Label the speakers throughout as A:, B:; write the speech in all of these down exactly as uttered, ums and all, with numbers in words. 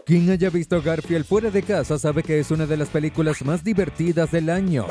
A: Quien haya visto Garfield fuera de casa sabe que es una de las películas más divertidas del año.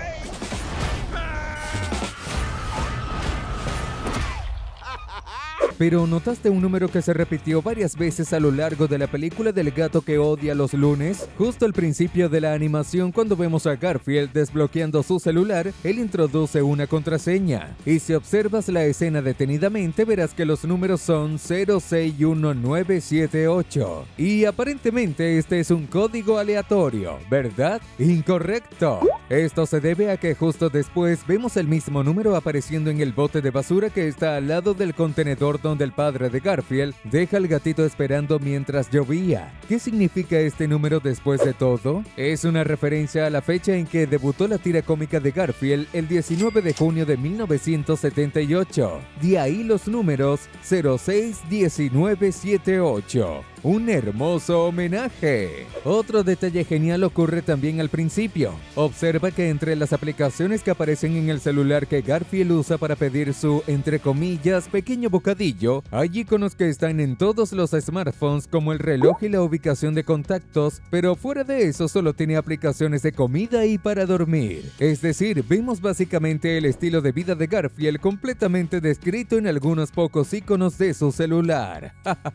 A: Pero ¿notaste un número que se repitió varias veces a lo largo de la película del gato que odia los lunes? Justo al principio de la animación, cuando vemos a Garfield desbloqueando su celular, él introduce una contraseña. Y si observas la escena detenidamente, verás que los números son cero seis uno nueve siete ocho. Y aparentemente este es un código aleatorio, ¿verdad? Incorrecto. Esto se debe a que justo después vemos el mismo número apareciendo en el bote de basura que está al lado del contenedor donde el padre de Garfield deja al gatito esperando mientras llovía. ¿Qué significa este número después de todo? Es una referencia a la fecha en que debutó la tira cómica de Garfield el diecinueve de junio de mil novecientos setenta y ocho. De ahí los números cero seis uno nueve siete ocho. Un hermoso homenaje. Otro detalle genial ocurre también al principio. Observa que entre las aplicaciones que aparecen en el celular que Garfield usa para pedir su, entre comillas, pequeño bocadillo, hay iconos que están en todos los smartphones como el reloj y la ubicación de contactos, pero fuera de eso solo tiene aplicaciones de comida y para dormir. Es decir, vemos básicamente el estilo de vida de Garfield completamente descrito en algunos pocos iconos de su celular.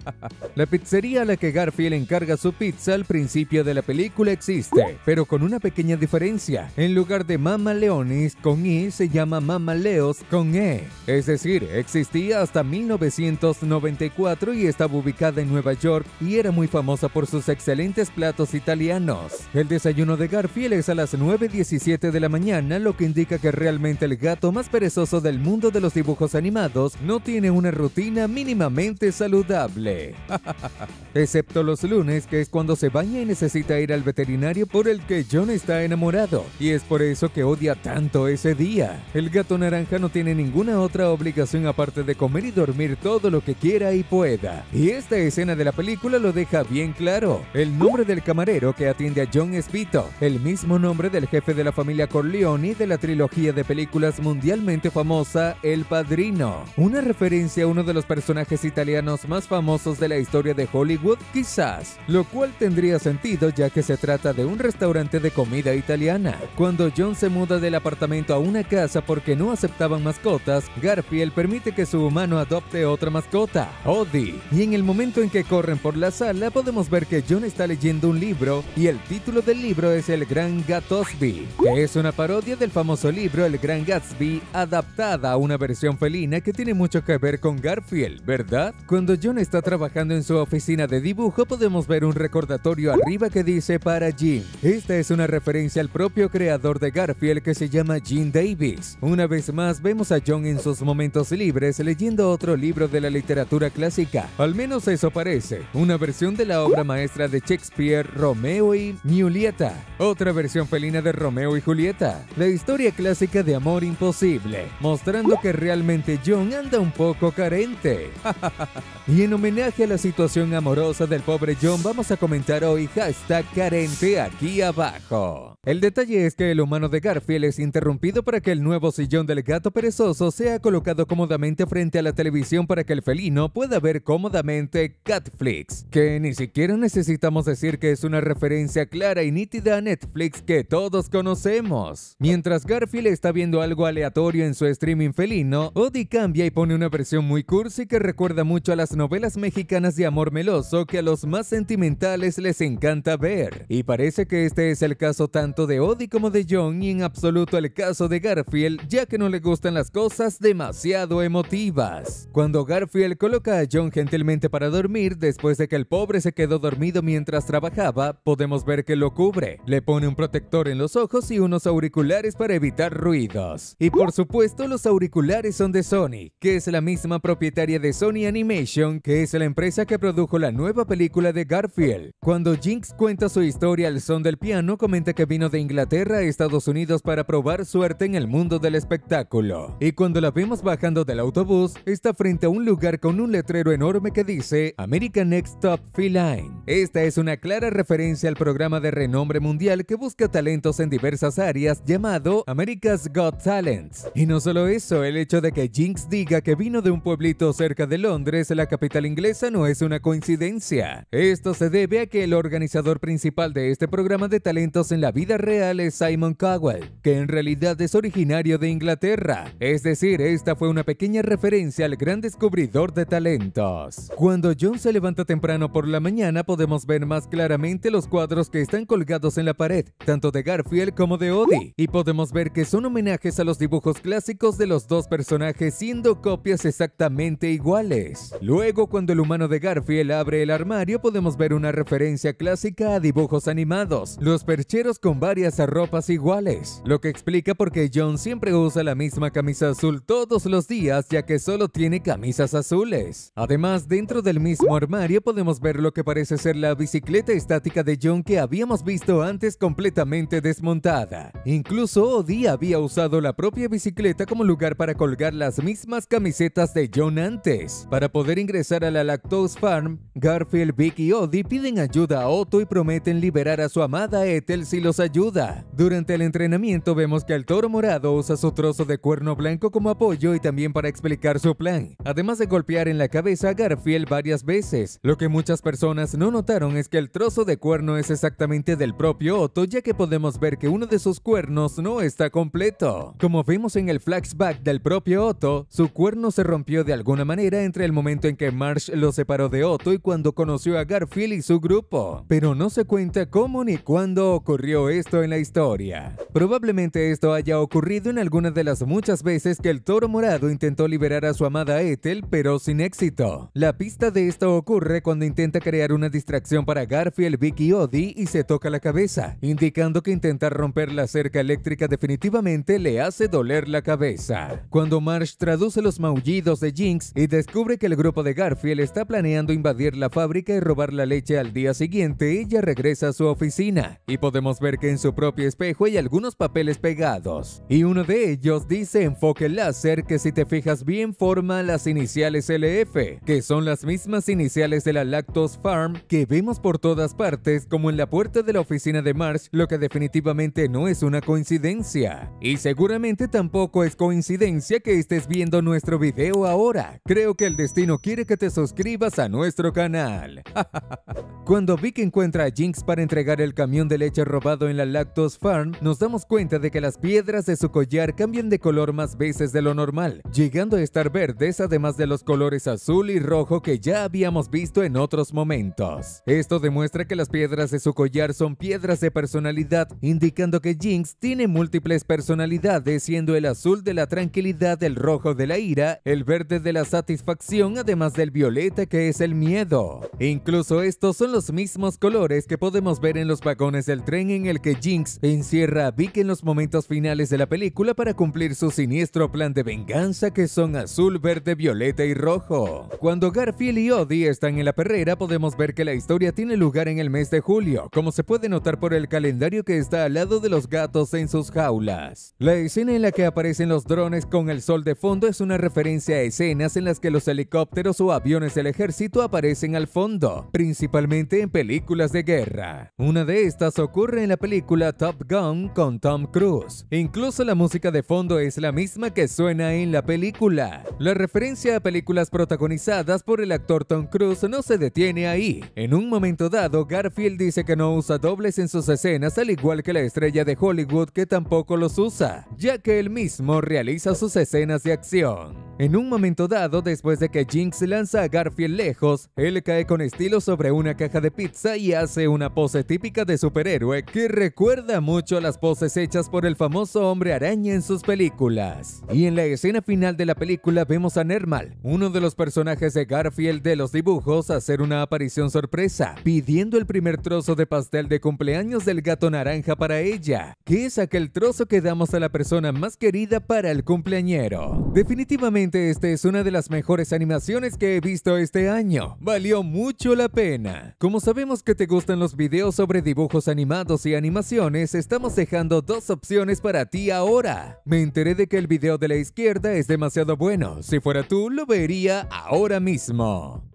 A: La pizzería a la que Garfield encarga su pizza al principio de la película existe, pero con una pequeña diferencia. En lugar de Mama Leonis con I, se llama Mama Leos con E. Es decir, existía hasta mil novecientos noventa y cuatro y estaba ubicada en Nueva York y era muy famosa por sus excelentes platos italianos. El desayuno de Garfield es a las nueve diecisiete de la mañana, lo que indica que realmente el gato más perezoso del mundo de los dibujos animados no tiene una rutina mínimamente saludable. Excepto los lunes, que es cuando se baña y necesita ir al veterinario por el que John está enamorado, y es por eso que odia tanto ese día. El gato naranja no tiene ninguna otra obligación aparte de comer y dormir todo lo que quiera y pueda. Y esta escena de la película lo deja bien claro. El nombre del camarero que atiende a John es Vito, el mismo nombre del jefe de la familia Corleone de la trilogía de películas mundialmente famosa El Padrino. Una referencia a uno de los personajes italianos más famosos de la historia de Hollywood, quizás, lo cual tendría sentido ya que se trata de un restaurante de comida italiana. Cuando John se muda del apartamento a una casa porque no aceptaban mascotas, Garfield permite que su humano adopte otra mascota, Odie, y en el momento en que corren por la sala podemos ver que John está leyendo un libro y el título del libro es El Gran Gatsby, que es una parodia del famoso libro El Gran Gatsby adaptada a una versión felina que tiene mucho que ver con Garfield, ¿verdad? Cuando John está trabajando en su oficina de dibujo podemos ver un recordatorio arriba que dice para Jim. Esta es una referencia al propio creador de Garfield que se llama Jim Davis. Una vez más vemos a John en sus momentos libres leyendo otro libro de la literatura clásica. Al menos eso parece. Una versión de la obra maestra de Shakespeare, Romeo y Julieta. Otra versión felina de Romeo y Julieta. La historia clásica de amor imposible, mostrando que realmente John anda un poco carente. Y en homenaje a la situación amorosa del pobre John, vamos a comentar hoy hashtag carente aquí abajo. El detalle es que el humano de Garfield es interrumpido para que el nuevo sillón del gato perezoso sea colocado cómodamente frente a la televisión para que el felino pueda ver cómodamente Catflix, que ni siquiera necesitamos decir que es una referencia clara y nítida a Netflix que todos conocemos. Mientras Garfield está viendo algo aleatorio en su streaming felino, Odie cambia y pone una versión muy cursi que recuerda mucho a las novelas mexicanas de amor meloso que a los más sentimentales les encanta ver. Y parece que este es el caso tanto de Odie como de John y en absoluto el caso de Garfield, ya que no le gustan las cosas demasiado emotivas. Cuando Garfield coloca a John gentilmente para dormir, después de que el pobre se quedó dormido mientras trabajaba, podemos ver que lo cubre, le pone un protector en los ojos y unos auriculares para evitar ruidos. Y por supuesto los auriculares son de Sony, que es la misma propietaria de Sony Animation, que es la empresa que produjo la nueva película de Garfield. Cuando Jinx cuenta su historia al son del piano, comenta que vino vino de Inglaterra a Estados Unidos para probar suerte en el mundo del espectáculo. Y cuando la vemos bajando del autobús, está frente a un lugar con un letrero enorme que dice American Next Top Feline. Esta es una clara referencia al programa de renombre mundial que busca talentos en diversas áreas llamado America's Got Talents. Y no solo eso, el hecho de que Jinx diga que vino de un pueblito cerca de Londres, la capital inglesa, no es una coincidencia. Esto se debe a que el organizador principal de este programa de talentos en la vida real es Simon Cowell, que en realidad es originario de Inglaterra. Es decir, esta fue una pequeña referencia al gran descubridor de talentos. Cuando John se levanta temprano por la mañana, podemos ver más claramente los cuadros que están colgados en la pared, tanto de Garfield como de Odie, y podemos ver que son homenajes a los dibujos clásicos de los dos personajes, siendo copias exactamente iguales. Luego, cuando el humano de Garfield abre el armario, podemos ver una referencia clásica a dibujos animados, los percheros con varias ropas iguales, lo que explica por qué John siempre usa la misma camisa azul todos los días, ya que solo tiene camisas azules. Además, dentro del mismo armario podemos ver lo que parece ser la bicicleta estática de John que habíamos visto antes completamente desmontada. Incluso Odie había usado la propia bicicleta como lugar para colgar las mismas camisetas de John antes. Para poder ingresar a la Lactose Farm, Garfield, Vic y Odie piden ayuda a Otto y prometen liberar a su amada Ethel si los ayuda. Durante el entrenamiento vemos que el toro morado usa su trozo de cuerno blanco como apoyo y también para explicar su plan, además de golpear en la cabeza a Garfield varias veces. Lo que muchas personas no notaron es que el trozo de cuerno es exactamente del propio Otto, ya que podemos ver que uno de sus cuernos no está completo. Como vimos en el flashback del propio Otto, su cuerno se rompió de alguna manera entre el momento en que Marge lo separó de Otto y cuando conoció a Garfield y su grupo, pero no se cuenta cómo ni cuándo ocurrió esto en la historia. Probablemente esto haya ocurrido en alguna de las muchas veces que el toro morado intentó liberar a su amada Ethel, pero sin éxito. La pista de esto ocurre cuando intenta crear una distracción para Garfield, Vic y Odie y se toca la cabeza, indicando que intentar romper la cerca eléctrica definitivamente le hace doler la cabeza. Cuando Marge traduce los maullidos de Jinx y descubre que el grupo de Garfield está planeando invadir la fábrica y robar la leche al día siguiente, ella regresa a su oficina y podemos ver que en su propio espejo hay algunos papeles pegados, y uno de ellos dice enfoque láser, que si te fijas bien forma las iniciales L F, que son las mismas iniciales de la Lactose Farm que vemos por todas partes, como en la puerta de la oficina de Marge, lo que definitivamente no es una coincidencia. Y seguramente tampoco es coincidencia que estés viendo nuestro video ahora. Creo que el destino quiere que te suscribas a nuestro canal. Cuando Vic encuentra a Jinx para entregar el camión de leche robado en la Lactose Farm, nos damos cuenta de que las piedras de su collar cambian de color más veces de lo normal, llegando a estar verdes, además de los colores azul y rojo que ya habíamos visto en otros momentos. Esto demuestra que las piedras de su collar son piedras de personalidad, indicando que Jinx tiene múltiples personalidades, siendo el azul de la tranquilidad, el rojo de la ira, el verde de la satisfacción, además del violeta que es el miedo. Incluso estos son los mismos colores que podemos ver en los vagones del tren en el que Jinx encierra a Vic en los momentos finales de la película para cumplir su siniestro plan de venganza, que son azul, verde, violeta y rojo. Cuando Garfield y Odie están en la perrera, podemos ver que la historia tiene lugar en el mes de julio, como se puede notar por el calendario que está al lado de los gatos en sus jaulas. La escena en la que aparecen los drones con el sol de fondo es una referencia a escenas en las que los helicópteros o aviones del ejército aparecen al fondo, principalmente en películas de guerra. Una de estas ocurre en la película Top Gun con Tom Cruise. Incluso la música de fondo es la misma que suena en la película. La referencia a películas protagonizadas por el actor Tom Cruise no se detiene ahí. En un momento dado, Garfield dice que no usa dobles en sus escenas, al igual que la estrella de Hollywood, que tampoco los usa, ya que él mismo realiza sus escenas de acción. En un momento dado, después de que Jinx lanza a Garfield lejos, él cae con estilo sobre una caja de pizza y hace una pose típica de superhéroe que recuerda mucho a las poses hechas por el famoso Hombre Araña en sus películas. Y en la escena final de la película vemos a Nermal, uno de los personajes de Garfield de los dibujos, hacer una aparición sorpresa, pidiendo el primer trozo de pastel de cumpleaños del gato naranja para ella, que es aquel trozo que damos a la persona más querida para el cumpleañero. Definitivamente Sinceramente, esta es una de las mejores animaciones que he visto este año. Valió mucho la pena. Como sabemos que te gustan los videos sobre dibujos animados y animaciones, estamos dejando dos opciones para ti ahora. Me enteré de que el video de la izquierda es demasiado bueno. Si fuera tú, lo vería ahora mismo.